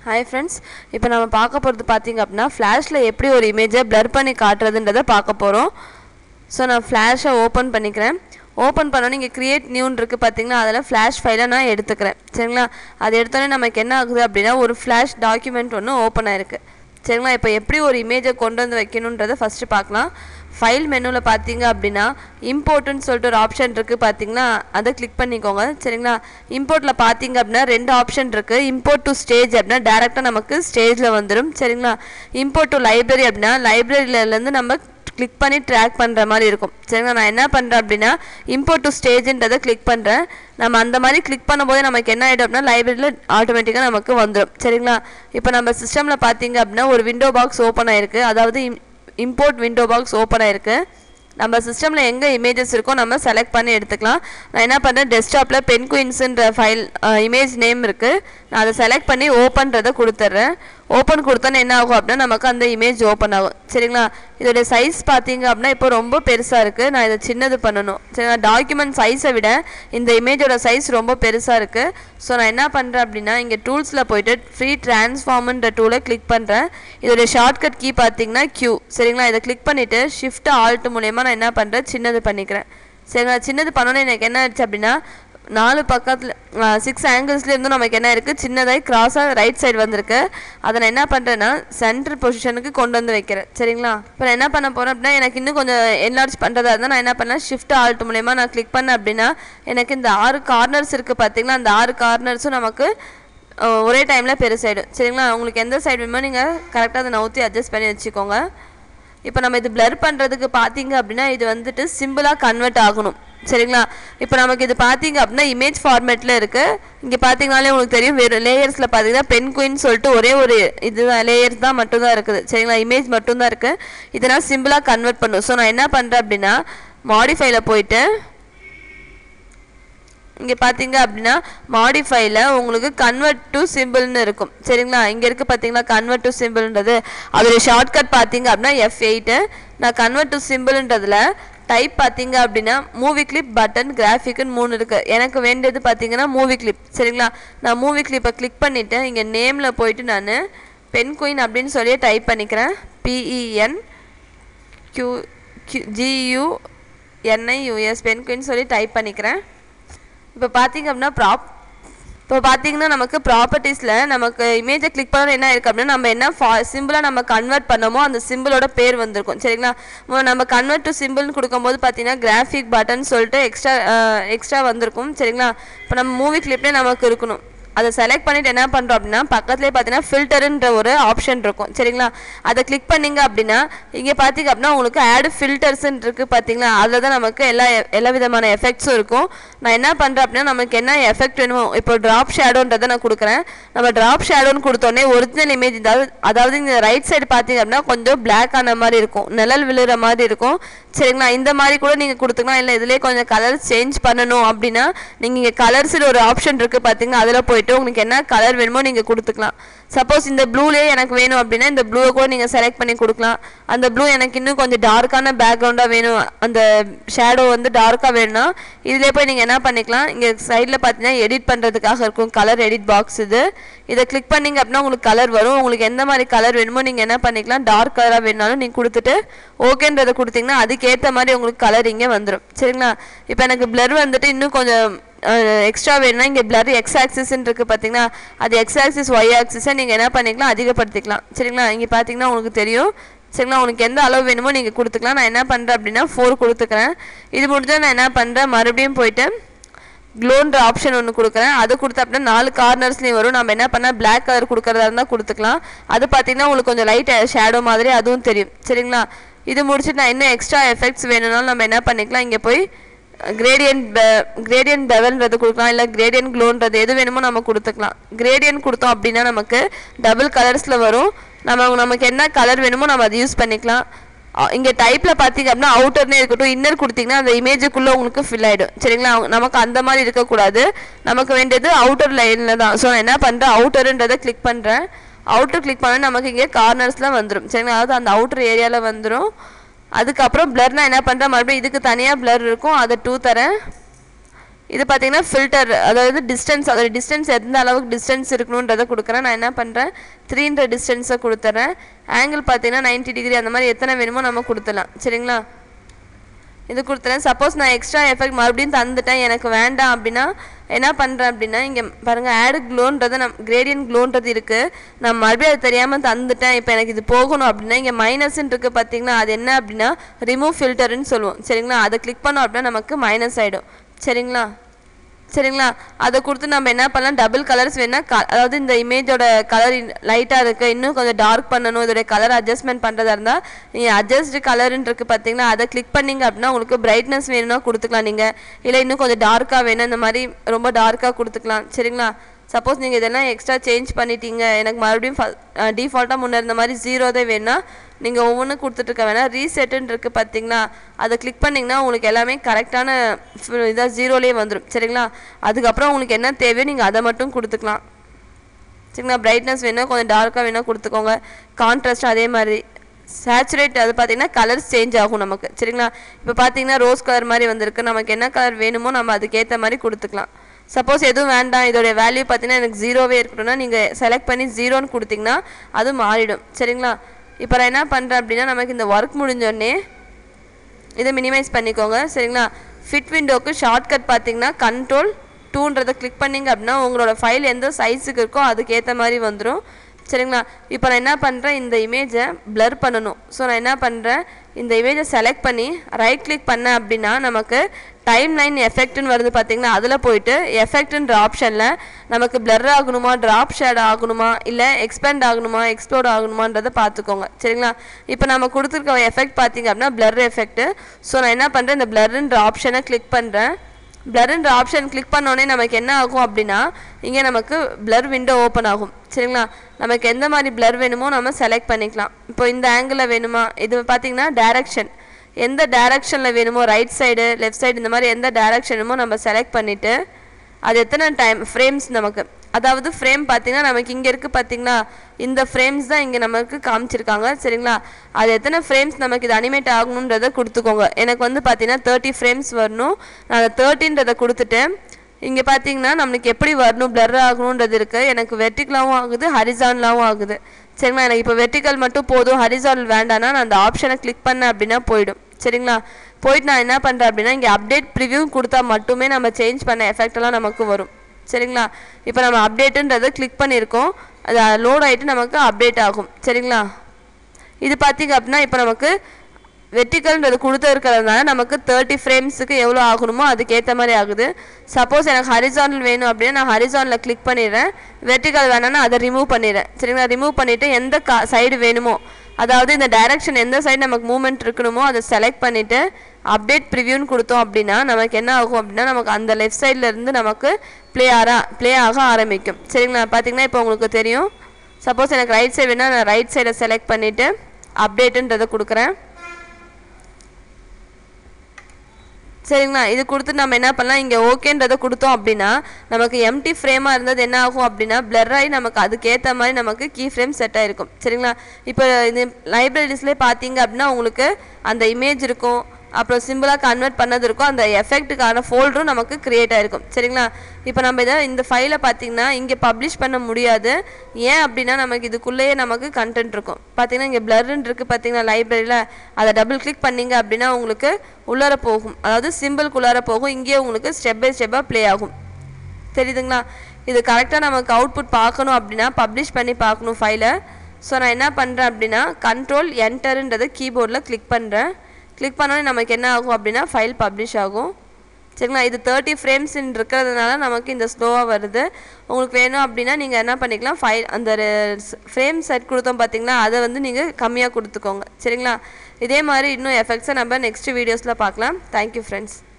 Hi friends, இப்போ நம்ம பார்க்க போறது பாத்தீங்க அப்படினா ஃபிளாஷ்ல எப்படி ஒரு இமேஜை blur பண்ணி காட்டுறதுன்றதை பார்க்க போறோம். சோ நான் ஃபிளாஷை ஓபன் பண்ணிக்கிறேன். ஓபன் பண்ணனும் இங்க கிரியேட் நியூன்னு இருக்கு பாத்தீங்களா, அதல ஃபிளாஷ் ஃபைலை நான் எடுத்துக்கிறேன். சரிங்களா? அது எடுத்தோனே நமக்கு என்ன ஆகுது அப்படினா ஒரு ஃபிளாஷ் டாக்குமெண்ட் ஒன்னு ஓபன் ஆயிருக்கு. சரிங்களா? இப்போ எப்படி ஒரு இமேஜை கொண்டு வந்து வைக்கணும்ன்றதை ஃபர்ஸ்ட் பார்க்கலாம். ஃபைல் மெனுல பாத்தீங்க அப்படினா இம்போர்ட்னு சொல்லிட்டு ஒரு ஆப்ஷன் இருக்கு பாத்தீங்களா, அதை கிளிக் பண்ணிக்கோங்க. சரிங்களா? இம்போர்ட்ல பாத்தீங்க அப்படினா ரெண்டு ஆப்ஷன் இருக்கு. இம்போர்ட் டு ஸ்டேஜ் அப்படினா டைரக்ட்டா நமக்கு ஸ்டேஜ்ல வந்துரும். சரிங்களா? இம்போர்ட் டு லைப்ரரி அப்படினா லைப்ரரியில இருந்து நம்ம கிளிக் பண்ணி ட்ராக் பண்ற மாதிரி இருக்கும். சரிங்களா? நான் என்ன பண்றேன் அப்படினா இம்போர்ட் டு ஸ்டேஜ்ன்றதை கிளிக் பண்றேன். நம்ம அந்த மாதிரி கிளிக் பண்ணும்போது நமக்கு என்ன ஆயிடும் அப்படினா லைப்ரரியில ஆட்டோமேட்டிக்கா நமக்கு வந்துரும். சரிங்களா? இப்போ நம்ம சிஸ்டம்ல பாத்தீங்க அப்படினா ஒரு விண்டோ பாக்ஸ் ஓபன் ஆயிருக்கு. அதாவது import window box ஓபன் ஆயிருக்கு. நம்ம சிஸ்டம்ல எங்க இமேजेस இருக்கோ நம்ம செலக்ட் பண்ணி எடுத்துக்கலாம். நான் என்ன பண்றேன், டெஸ்க்டாப்ல penguins-ன்ற ஃபைல் இமேஜ் நேம் இருக்கு. நான் அதை செலக்ட் பண்ணி ஓபன்ன்றதை கொடுத்துறேன். ஓபன் கொடுத்தா என்ன ஆகும் அப்படினா நமக்கு அந்த இமேஜ் ஓபன் ஆகும். சரிங்களா? இதோட சைஸ் பாத்தீங்க அப்படினா இப்போ ரொம்ப பெருசா இருக்கு. நான் இத சின்னது பண்ணனும். சரிங்களா? டாக்குமெண்ட் சைஸை விட இந்த இமேஜோட சைஸ் ரொம்ப பெருசா இருக்கு. சோ நான் என்ன பண்றேன் அப்படினா இங்க டூல்ஸ்ல போய்ட்டு ஃப்ரீ ட்ரான்ஸ்ஃபார்ம்ன்ற டூலை கிளிக் பண்றேன். இதோட ஷார்ட்கட் கீ பாத்தீங்கன்னா Q. சரிங்களா? இத கிளிக் பண்ணிட்டு Shift Alt மூலமா நான் என்ன பண்றேன், சின்னது பண்ணிக்கிறேன். சரிங்களா? சின்னது பண்ணனே எனக்கு என்ன ஆச்சு அப்படினா நாலு பக்கத்துல 6 ஆங்கிள்ஸ்ல இருந்து நமக்கு என்ன இருக்கு, சின்னதாய் கிராஸா ரைட் சைடு வந்திருக்கு. அத நான் என்ன பண்றேன்னா சென்டர் பொசிஷனுக்கு கொண்டு வந்து வைக்கிறேன். சரிங்களா? இப்போ நான் என்ன பண்ண போறேன் அப்படினா எனக்கு இன்னும் கொஞ்சம் என்லார்ஜ் பண்றதா இருந்தா நான் என்ன பண்ணலாம், Shift Alt மூலமா நான் கிளிக் பண்ணேன் அப்படினா எனக்கு இந்த 6 கார்னர்ஸ் இருக்கு பாத்தீங்களா, அந்த 6 கார்னர்ஸும் நமக்கு ஒரே டைம்ல பெருசாயிடும். சரிங்களா? உங்களுக்கு எந்த சைடு வேணுமோ நீங்க கரெக்ட்டா அதை நவுத்தி அட்ஜஸ்ட் பண்ணி வச்சுக்கோங்க. இப்போ நம்ம இது blur பண்றதுக்கு பாத்தீங்க அப்படினா இது வந்துட்டு சிம்பிளா கன்வர்ட் ஆகணும். சரிங்களா? இப்போ நமக்கு இது பாத்தீங்க அப்படினா இமேஜ் ஃபார்மட்ல இருக்கு. இங்க பாத்தீங்கனாலே உங்களுக்கு தெரியும், வேற லேயர்ஸ்ல பாத்தீங்கன்னா penguin சொல்லிட்டு ஒரே ஒரு இதுதான் லேயர்ஸ் தான் மட்டும் தான் இருக்குது. சரிங்களா? இமேஜ் மட்டும் தான் இருக்கு. இத நான் சிம்பிளா கன்வர்ட் பண்ணனும். சோ நான் என்ன பண்றேன் அப்படினா மாடிஃபைல போய்ட்டு இங்க பாத்தீங்க அப்படினா மாடிஃபைல உங்களுக்கு கன்வர்ட் டு சிம்பிள்னு இருக்கும். சரிங்களா? இங்க இருக்கு பாத்தீங்களா கன்வர்ட் டு சிம்பிள்ன்றது, அதோட ஷார்ட்கட் பாத்தீங்க அப்படினா F8. நான் கன்வர்ட் டு சிம்பிள்ன்றதுல டைப் பாத்தீங்க அப்படினா மூவி கிளிப் பட்டன் கிராஃபிக்னு 3 இருக்கு. எனக்கு வேண்டியது பாத்தீங்கன்னா மூவி கிளிப். சரிங்களா? நான் மூவி கிளிப்பை கிளிக் பண்ணிட்டு இங்க நேம்ல போய்ட்டு நான் penguin அப்படினு சொல்லி டைப் பண்ணிக்கிறேன். PENGUINIUS penguin சொல்லி டைப் பண்ணிக்கிறேன். இப்போ பாத்தீங்க அப்படினா இப்போ பாத்தீங்கன்னா நமக்கு ப்ராப்பர்ட்டிஸ்ல நமக்கு இமேஜை கிளிக் பண்ணா என்ன இருக்கு அப்படினா நம்ம என்ன சிம்பிளா நம்ம கன்வர்ட் பண்ணோமோ அந்த சிம்பிளோட பேர் வந்திருக்கும். சரிங்களா? நம்ம கன்வர்ட் டு சிம்பிள்னு கொடுக்கும்போது பாத்தீங்கன்னா கிராஃபிக் பட்டன் சொல்லிட்டு எக்ஸ்ட்ரா வந்திருக்கும். சரிங்களா? இப்போ நம்ம மூவி கிளிப்ல நமக்கு இருக்கணும். அதை செலக்ட் பண்ணிட்டு என்ன பண்றோம் அப்படினா பக்கத்துலயே பாத்தீங்கன்னா ஃபில்டர்ன்ற ஒரு ஆப்ஷன் இருக்கும். சரிங்களா? அதை கிளிக் பண்ணீங்க அப்படினா இங்க பாத்தீங்க அப்படினா உங்களுக்கு ஆட் ஃபில்டர்ஸ்ன்னு இருக்கு பாத்தீங்களா, அதுல தான் நமக்கு எல்லா விதமான எஃபெக்ட்ஸும் இருக்கும். நான் என்ன பண்றேன் அப்படினா நமக்கு என்ன எஃபெக்ட் வேணுமோ, இப்போ டிராப் ஷேடோன்றதை நான் கொடுக்குறேன். நம்ம டிராப் ஷேடோன்னு கொடுத்தோடனே ஒரிஜினல் இமேஜ் அதாவது இந்த ரைட் சைடு பாத்தீங்க அப்படினா கொஞ்சம் பிளாக் ஆன மாதிரி இருக்கும், நிழல் விழுற மாதிரி இருக்கும். சரிங்களா? இந்த மாதிரி கூட நீங்க கொடுத்துக்கலாம். இல்லை இதுலயே கொஞ்சம் கலர் சேஞ்ச் பண்ணணும் அப்படின்னா நீங்க இங்க கலர்ஸ்ல ஒரு ஆப்ஷன் இருக்கு பாத்தீங்கன்னா, அதுல போயிட்டு உங்களுக்கு என்ன கலர் வேணுமோ நீங்க கொடுத்துக்கலாம். சப்போஸ் இந்த ப்ளூலயே எனக்கு வேணும் அப்படின்னா இந்த ப்ளூவை கூட நீங்க செலக்ட் பண்ணி கொடுக்கலாம். அந்த ப்ளூ எனக்கு இன்னும் கொஞ்சம் டார்க்கான பேக்ரவுண்டா வேணும், அந்த ஷேடோ வந்து டார்க்கா வேணும்னா இதுலயே போய் நீங்க என்ன பண்ணிக்கலாம், இங்க சைட்ல பாத்தீங்கன்னா எடிட் பண்றதுக்காக இருக்கும் கலர் எடிட் பாக்ஸ். இதை கிளிக் பண்ணீங்க அப்படின்னா உங்களுக்கு கலர் வரும். உங்களுக்கு எந்த மாதிரி கலர் வேணுமோ நீங்க என்ன பண்ணிக்கலாம், டார்க் கலரா வேணும்னாலும் நீங்க கொடுத்துட்டு ஓகேன்றதை கொடுத்தீங்கன்னா அதுக்கேற்ற மாதிரி உங்களுக்கு கலர் இங்கே வந்துடும். சரிங்களா? இப்போ எனக்கு பிளர் வந்துட்டு இன்னும் கொஞ்சம் எக்ஸ்ட்ரா வேணும்னா இங்கே பிளர் எக்ஸ் ஆக்சிஸ்ன்னு இருக்கு பார்த்தீங்கன்னா, அது எக்ஸ் ஆக்சிஸ் ஒய் ஆக்சிஸை நீங்கள் என்ன பண்ணிக்கலாம், அதிகப்படுத்திக்கலாம். சரிங்களா? இங்கே பார்த்தீங்கன்னா உங்களுக்கு தெரியும். சரிங்களா? உங்களுக்கு எந்த அளவு வேணுமோ நீங்கள் கொடுத்துக்கலாம். நான் என்ன பண்ணுறேன் அப்படின்னா 4 கொடுத்துக்கிறேன். இது முடிஞ்சால் நான் என்ன பண்ணுறேன், மறுபடியும் போயிட்டு க்ளோன்ற ஆப்ஷன் ஒன்று கொடுக்குறேன். அது கொடுத்த அப்படின்னா 4 கார்னர்ஸ்லேயும் வரும். நம்ம என்ன பண்ணால் பிளாக் கலர் கொடுக்குறதா இருந்தால் கொடுத்துக்கலாம். அது பார்த்தீங்கன்னா உங்களுக்கு கொஞ்சம் லைட் ஷேடோ மாதிரி அதுவும் தெரியும். சரிங்களா? இது முடிச்சுட்டு நான் இன்னும் எக்ஸ்ட்ரா எஃபெக்ட்ஸ் வேணும்னாலும் நம்ம என்ன பண்ணிக்கலாம், இங்கே போய் கிரேடியன்ட் பெவல்ன்றது கொடுக்கலாம், இல்லை கிரேடியன்ட் க்ளோன்றது எது வேணுமோ நம்ம கொடுத்துக்கலாம். கிரேடியன்ட் கொடுத்தோம் அப்படின்னா நமக்கு டபுள் கலர்ஸில் வரும். நமக்கு என்ன கலர் வேணுமோ நம்ம அதை யூஸ் பண்ணிக்கலாம். இங்கே டைப்பில் பார்த்தீங்க அப்படின்னா அவுட்டர்னே இருக்கட்டும், இன்னர் கொடுத்தீங்கன்னா அந்த இமேஜுக்குள்ளே உங்களுக்கு ஃபில் ஆகிடும். சரிங்களா? நமக்கு அந்த மாதிரி இருக்கக்கூடாது, நமக்கு வேண்டியது அவுட்டர் லைனில் தான். ஸோ நான் என்ன பண்ணுறேன், அவுட்டருன்றதை கிளிக் பண்ணுறேன். அவுட்டர் கிளிக் பண்ண நமக்கு இங்கே கார்னர்ஸ்லாம் வந்துடும். சரிங்களா? அதாவது அந்த அவுட்டர் ஏரியாவில் வந்துடும். அதுக்கப்புறம் பிளர் நான் என்ன பண்ணுறேன், மறுபடியும் இதுக்கு தனியாக பிளர் இருக்கும், அதை 2 தரேன். இது பார்த்தீங்கன்னா ஃபில்டர், அதாவது டிஸ்டன்ஸ், அதோட டிஸ்டன்ஸ் எந்த அளவுக்கு டிஸ்டன்ஸ் இருக்கணுன்றதை கொடுக்குறேன். நான் என்ன பண்ணுறேன், 3ன்ற டிஸ்டன்ஸை கொடுத்துட்றேன். ஆங்கிள் பார்த்தீங்கன்னா 90 டிகிரி, அந்த மாதிரி எத்தனை வேணுமோ நம்ம கொடுத்துடலாம். சரிங்களா, இது கொடுத்துறேன். சப்போஸ் நான் எக்ஸ்ட்ரா எஃபெக்ட் மறுபடியும் தந்துட்டேன், எனக்கு வேண்டாம் அப்படின்னா என்ன பண்ணுறேன் அப்படின்னா, இங்கே பாருங்கள் ஆடு க்ளோன்றது கிரேடியன்ட் க்ளோன்றது இருக்குது. நான் மறுபடியும் அது தெரியாமல் தந்துட்டேன், இப்போ எனக்கு இது போகணும் அப்படின்னா இங்கே மைனஸ்ன்னு இருக்குது பார்த்தீங்களா, அது என்ன அப்படின்னா ரிமூவ் ஃபில்டர்னு சொல்லுவோம். சரிங்களா, அதை கிளிக் பண்ணோம் அப்படின்னா நமக்கு மைனஸ் ஆகிடும். சரிங்களா, அதை கொடுத்து நம்ம என்ன பண்ணலாம், டபுள் கலர்ஸ் வேணால் அதாவது இந்த இமேஜோட கலர் லைட்டாக இருக்குது, இன்னும் கொஞ்சம் டார்க் பண்ணணும், இதோடைய கலர் அட்ஜஸ்ட்மெண்ட் பண்ணுறதா இருந்தால் நீங்கள் அட்ஜஸ்ட் கலருன்னு இருக்குது பார்த்தீங்களா, அதை கிளிக் பண்ணிங்க அப்படின்னா உங்களுக்கு பிரைட்னஸ் வேணும்னா கொடுத்துக்கலாம் நீங்கள், இல்லை இன்னும் கொஞ்சம் டார்க்காக வேணும், இந்த மாதிரி ரொம்ப டார்க்காக கொடுத்துக்கலாம். சரிங்களா, சப்போஸ் நீங்கள் இதெல்லாம் எக்ஸ்ட்ரா சேஞ்ச் பண்ணிட்டீங்க, எனக்கு மறுபடியும் டிஃபால்ட்டாக முன்னே இருந்த மாதிரி 0 தான் வேணும்னா நீங்கள் ஒவ்வொன்றும் கொடுத்துட்ருக்க வேணாம், ரீசெட்டுன்னு இருக்குது பார்த்தீங்களா, அதை கிளிக் பண்ணிங்கன்னா உங்களுக்கு எல்லாமே கரெக்டான இதாக 0லேயே வந்துடும். சரிங்களா, அதுக்கப்புறம் உங்களுக்கு என்ன தேவையோ நீங்கள் அதை மட்டும் கொடுத்துக்கலாம். சரிங்களா, பிரைட்னஸ் வேணால் கொஞ்சம் டார்க்காக வேணால் கொடுத்துக்கோங்க, கான்ட்ராஸ்ட் அதே மாதிரி, சேச்சுரேட் அது பார்த்தீங்கன்னா கலர்ஸ் சேஞ்ச் ஆகும் நமக்கு. சரிங்களா, இப்போ பார்த்தீங்கன்னா ரோஸ் கலர் மாதிரி வந்திருக்கு, நமக்கு என்ன கலர் வேணுமோ நம்ம அதுக்கேற்ற மாதிரி கொடுத்துக்கலாம். சப்போஸ் எதுவும் வேண்டாம், இதோடைய வேல்யூ பார்த்தீங்கன்னா எனக்கு 0வே இருக்கணும்னா நீங்கள் செலக்ட் பண்ணி 0ன்னு கொடுத்தீங்கன்னா அது மாறிடும். சரிங்களா, இப்போ நான் என்ன பண்ணுறேன் அப்படின்னா, நமக்கு இந்த ஒர்க் முடிஞ்சோடனே இதை மினிமைஸ் பண்ணிக்கோங்க. சரிங்களா, ஃபிட் விண்டோக்கு ஷார்ட்கட் பார்த்தீங்கன்னா Ctrl+2ன்றதை கிளிக் பண்ணிங்க அப்படின்னா உங்களோட ஃபைல் எந்த சைஸுக்கு இருக்கோ அதுக்கேற்ற மாதிரி வந்துடும். சரிங்களா, இப்போ நான் என்ன பண்ணுறேன், இந்த இமேஜை பிளர் பண்ணணும். ஸோ நான் என்ன பண்ணுறேன், இந்த இமேஜை செலக்ட் பண்ணி ரைட் கிளிக் பண்ணேன் அப்படின்னா நமக்கு டைம் லைன் எஃபெக்ட்னு வருது பார்த்தீங்கன்னா, அதில் போயிட்டு எஃபெக்ட்ன்ற ஆப்ஷனில் நமக்கு பிளர் ஆகணுமா, ட்ராப் ஷேட் ஆகணுமா, இல்லை எக்ஸ்பேண்ட் ஆகணுமா, எக்ஸ்ப்ளோர் ஆகணுமான்றதை பார்த்துக்கோங்க. சரிங்களா, இப்போ நம்ம கொடுத்துருக்க எஃபெக்ட் பார்த்தீங்க அப்படின்னா பிளர் எஃபெக்ட்டு. ஸோ நான் என்ன பண்ணுறேன், இந்த பிளர்ன்ற ஆப்ஷனை கிளிக் பண்ணுறேன். பிளர்ன்ற ஆப்ஷன் கிளிக் பண்ணோடனே நமக்கு என்ன ஆகும் அப்படின்னா இங்கே நமக்கு பிளர் விண்டோ ஓப்பன் ஆகும். சரிங்களா, நமக்கு எந்த மாதிரி பிளர் வேணுமோ நம்ம செலக்ட் பண்ணிக்கலாம். இப்போ இந்த ஆங்கிளில் வேணுமா, இது பார்த்தீங்கன்னா டைரக்ஷன், எந்த டைரக்ஷனில் வேணுமோ ரைட் சைடு லெஃப்ட் சைடு இந்த மாதிரி எந்த டைரக்ஷனுமோ நம்ம செலக்ட் பண்ணிவிட்டு அது எத்தனை டைம் ஃப்ரேம்ஸ் நமக்கு, அதாவது ஃப்ரேம் பார்த்தீங்கன்னா நமக்கு இங்கே இருக்குது பார்த்தீங்களா, இந்த ஃப்ரேம்ஸ் தான் இங்கே நமக்கு காமிச்சிருக்காங்க. சரிங்களா, அது எத்தனை ஃப்ரேம்ஸ் நமக்கு இது அனிமேட் ஆகணுன்றதை கொடுத்துக்கோங்க. எனக்கு வந்து பார்த்தீங்கன்னா 30 ஃப்ரேம்ஸ் வரணும். நான் அதை 30ன்றதை கொடுத்துட்டு இங்கே பார்த்தீங்கன்னா நம்மளுக்கு எப்படி வரணும், பிளர் ஆகணுன்றது இருக்குது. எனக்கு வெர்டிகலாகவும் ஆகுது, ஹரிசான்லாகவும் ஆகுது. சரிங்களா, எனக்கு இப்போ வெர்டிகல் மட்டும் போதும், ஹரிசானல் வேண்டாம்னா நான் அந்த ஆப்ஷனை கிளிக் பண்ணேன் அப்படின்னா போயிடும். சரிங்களா, போயிட்டு நான் என்ன பண்ணுறேன் அப்படின்னா இங்கே அப்டேட் ப்ரிவ்யூ கொடுத்தா மட்டுமே நம்ம சேஞ்ச் பண்ண எஃபெக்டெல்லாம் நமக்கு வரும். சரிங்களா, இப்போ நம்ம அப்டேட்டுன்றதை கிளிக் பண்ணியிருக்கோம், அது லோட் ஆகிட்டு நமக்கு அப்டேட் ஆகும். சரிங்களா, இது பார்த்திங்க அப்படின்னா இப்போ நமக்கு வெர்டிகல்ன்றது கொடுத்து இருக்கிறதுனால நமக்கு 30 ஃப்ரேம்ஸுக்கு எவ்வளோ ஆகணுமோ அதுக்கேற்ற மாதிரி ஆகுது. சப்போஸ் எனக்கு ஹரிசானல் வேணும் அப்படின்னா நான் ஹரிசானில் கிளிக் பண்ணிடுறேன், வெர்டிகல் வேணான்னா அதை ரிமூவ் பண்ணிடுறேன். சரிங்களா, ரிமூவ் பண்ணிவிட்டு எந்த சைடு வேணுமோ, அதாவது இந்த டைரக்ஷன் எந்த சைடு நமக்கு மூவ்மெண்ட் இருக்கணுமோ அதை செலக்ட் பண்ணிவிட்டு அப்டேட் ப்ரிவ்யூன்னு கொடுத்தோம் அப்படின்னா நமக்கு என்ன ஆகும் அப்படின்னா நமக்கு அந்த லெஃப்ட் சைட்லேருந்து நமக்கு ப்ளே ஆக ஆரம்பிக்கும். சரிங்களா, பார்த்தீங்கன்னா இப்போ உங்களுக்கு தெரியும். சப்போஸ் எனக்கு ரைட் சைடு வேணால் நான் ரைட் சைடை செலக்ட் பண்ணிவிட்டு அப்டேட்டுன்றதை கொடுக்குறேன். சரிங்களா, இது கொடுத்து நம்ம என்ன பண்ணலாம், இங்கே ஓகேன்றதை கொடுத்தோம் அப்படின்னா நமக்கு எம்டி ஃப்ரேமாக இருந்தது என்ன ஆகும் அப்படின்னா பிளர் ஆகி நமக்கு அதுக்கேற்ற மாதிரி நமக்கு கீ ஃப்ரேம் செட் ஆகிருக்கும். சரிங்களா, இப்போ இந்த லைப்ரரிஸ்லேயே பார்த்தீங்க அப்படின்னா உங்களுக்கு அந்த இமேஜ் இருக்கும், அப்புறம் சிம்பிளாக கன்வெர்ட் பண்ணது இருக்கும், அந்த எஃபெக்ட்டுக்கான ஃபோல்டரும் நமக்கு க்ரியேட் ஆகிருக்கும். சரிங்களா, இப்போ நம்ம இந்த ஃபைலை பார்த்திங்கன்னா இங்கே பப்ளிஷ் பண்ண முடியாது. ஏன் அப்படின்னா நமக்கு இதுக்குள்ளேயே நமக்கு கண்டென்ட் இருக்கும். பார்த்திங்கன்னா இங்கே பிளர்ன்னு இருக்குது பார்த்திங்கன்னா லைப்ரரியில், அதை டபுள் கிளிக் பண்ணிங்க அப்படின்னா உங்களுக்கு உள்ளார போகும், அதாவது சிம்பிள்குள்ளார போகும், இங்கேயே உங்களுக்கு ஸ்டெப் பை ஸ்டெப்பாக ப்ளே ஆகும். தெரியுதுங்களா, இது கரெக்டாக நமக்கு அவுட்புட் பார்க்கணும் அப்படின்னா பப்ளிஷ் பண்ணி பார்க்கணும் ஃபைலை. ஸோ நான் என்ன பண்ணுறேன் அப்படின்னா Ctrl+Enterன்றதை கீபோர்டில் கிளிக் பண்ணுறேன். கிளிக் பண்ணோன்னே நமக்கு என்ன ஆகும் அப்படின்னா ஃபைல் பப்ளிஷ் ஆகும். சரிங்களா, இது 30 ஃப்ரேம்ஸ் இருக்கிறதுனால நமக்கு இந்த ஸ்லோவாக வருது. உங்களுக்கு வேணும் அப்படின்னா நீங்கள் என்ன பண்ணிக்கலாம், ஃபைல் அந்த ஃப்ரேம் செட் கொடுத்தோம் பார்த்தீங்களா, அதை வந்து நீங்கள் கம்மியாக கொடுத்துக்கோங்க. சரிங்களா, இதே மாதிரி இன்னும் எஃபெக்ட்ஸை நம்ம நெக்ஸ்ட் வீடியோஸில் பார்க்கலாம். Thank you friends.